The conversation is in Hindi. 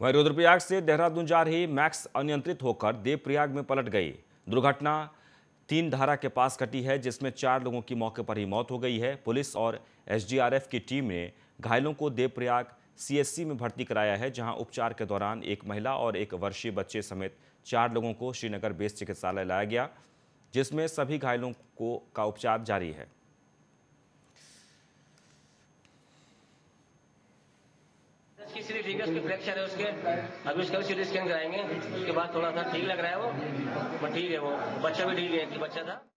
वहीं रुद्रप्रयाग से देहरादून जा रही मैक्स अनियंत्रित होकर देवप्रयाग में पलट गई। दुर्घटना 3 धारा के पास घटी है, जिसमें 4 लोगों की मौके पर ही मौत हो गई है। पुलिस और एसडीआरएफ की टीम ने घायलों को देवप्रयाग सीएचसी में भर्ती कराया है, जहां उपचार के दौरान एक महिला और 1 वर्षीय बच्चे समेत 4 लोगों को श्रीनगर बेस चिकित्सालय लाया गया, जिसमें सभी घायलों का उपचार जारी है। सीधी ठीक है, उसके फ्रैक्चर है उसके, अभी उसका भी सीटी स्कैन कराएंगे। उसके बाद थोड़ा सा ठीक लग रहा है वो, ठीक है, वो बच्चा भी ठीक है, बच्चा था।